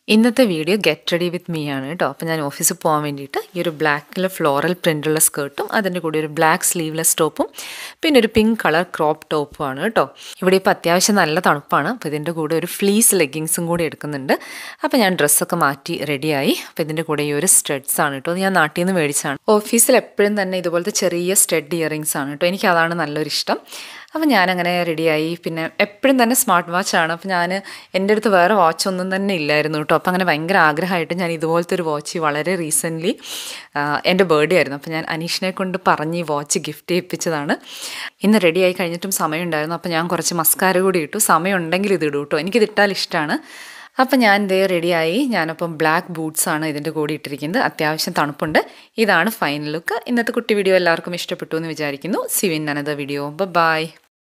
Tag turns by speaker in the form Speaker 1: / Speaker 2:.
Speaker 1: ഇന്നത്തെ video get ready with me ആണ് കേട്ടോ. അപ്പോൾ ഞാൻ ഓഫീസിൽ പോകാൻ വേണ്ടിയിട്ട് ഈ ഒരു ബ്ലാക്കിൽ ഫ്ലോറൽ പ്രിൻ്റുള്ള സ്കേർട്ടും അതിൻ്റെ കൂടെ ഒരു ബ്ലാക്ക് സ്ലീവ്ലെസ് ടോപ്പും പിന്നെ ഒരു പിങ്ക് കളർ ക്രോപ്പ് ടോപ്പും ആണ് കേട്ടോ. ഇവിടെ ഇപ്പോൾ അത്യാവശ്യം നല്ല തണുപ്പാണ്. അപ്പോൾ ഇതിൻ്റെ കൂടെ ഒരു ഫ്ലീസ് ലെഗിങ്സും കൂടി എടുക്കുന്നുണ്ട്. അപ്പോൾ ഞാൻ ഡ്രസ്സൊക്കെ മാറ്റി റെഡിയായി. അപ്പോൾ ഇതിൻ്റെ കൂടെ ഈ ഒരു സ്റ്റഡ്സ് ആണ് കേട്ടോ. ഞാൻ നാട്ടിൽ നിന്ന് മേടിച്ചാണ്. ഓഫീസിൽ എപ്പോഴും തന്നെ ഇതുപോലത്തെ ചെറിയ സ്റ്റഡ് ഇയറിങ്സ് ആണ് കേട്ടോ. എനിക്ക് അതാണ് നല്ലൊരു ഇഷ്ടം. അപ്പോൾ ഞാനങ്ങനെ റെഡിയായി. പിന്നെ എപ്പോഴും തന്നെ സ്മാർട്ട് വാച്ചാണ്. അപ്പോൾ എൻ്റെ അടുത്ത് വേറെ വാച്ചൊന്നും തന്നെ ഇല്ലായിരുന്നു കേട്ടോ. അപ്പോൾ അങ്ങനെ ഭയങ്കര ആഗ്രഹമായിട്ട് ഞാൻ ഇതുപോലത്തെ ഒരു വാച്ച് വളരെ റീസെൻ്റ്ലി എൻ്റെ ബർത്ത്ഡേ ആയിരുന്നു. അപ്പോൾ ഞാൻ അനീഷിനെ കൊണ്ട് പറഞ്ഞ് ഈ വാച്ച് ഗിഫ്റ്റ് ചെയ്യിപ്പിച്ചതാണ്. ഇന്ന് റെഡിയായി കഴിഞ്ഞിട്ടും സമയമുണ്ടായിരുന്നു. അപ്പോൾ ഞാൻ കുറച്ച് മസ്കാര കൂടി ഇട്ടു. സമയമുണ്ടെങ്കിൽ ഇത് ഇടും കേട്ടോ. എനിക്കിതിട്ടാൽ ഇഷ്ടമാണ്. അപ്പം ഞാൻ ഇതേ റെഡിയായി. ഞാനപ്പം ബ്ലാക്ക് ബൂട്ട്സാണ് ഇതിൻ്റെ കൂടെ ഇട്ടിരിക്കുന്നത്. അത്യാവശ്യം തണുപ്പുണ്ട്. ഇതാണ് ഫൈനൽ ലുക്ക്. ഇന്നത്തെ കുട്ടി വീഡിയോ എല്ലാവർക്കും ഇഷ്ടപ്പെട്ടു എന്ന് വിചാരിക്കുന്നു. See you in another video. By.